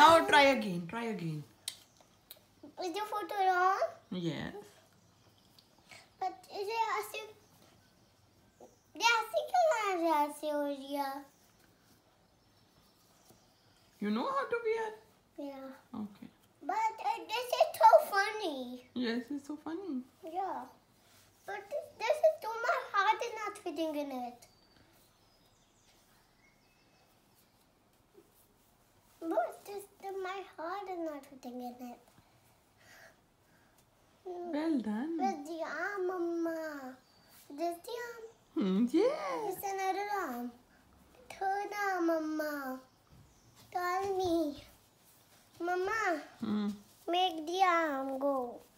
Now try again. Try again. Is the photo wrong? Yes. But is it asking? You know how to wear? Yeah. Okay. But this is so funny. Yes, it's so funny. Yeah. But this is too my heart is not fitting in it. But my heart is not fitting in it. Well done. Where's the arm, Mama? This the arm? Yes. It's another arm. Third arm, Mama. Tell me. Mama, make the arm go.